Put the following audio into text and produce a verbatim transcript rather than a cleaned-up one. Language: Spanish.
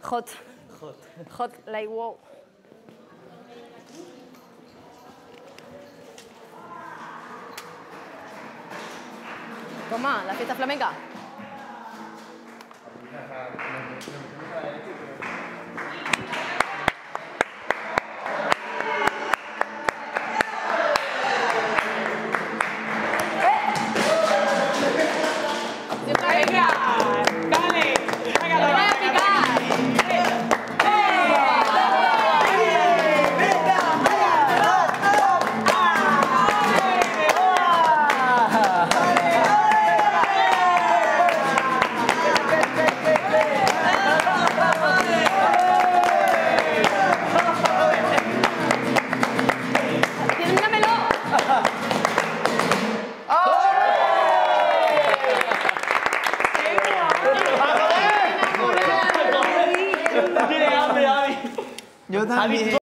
Hot. Hot. Hot, like wow. Toma, la fiesta flamenca. Venga, dale, venga, ¡Lo voy a picar! ¡Termínamelo! Tiene hambre, Javi. Yo también.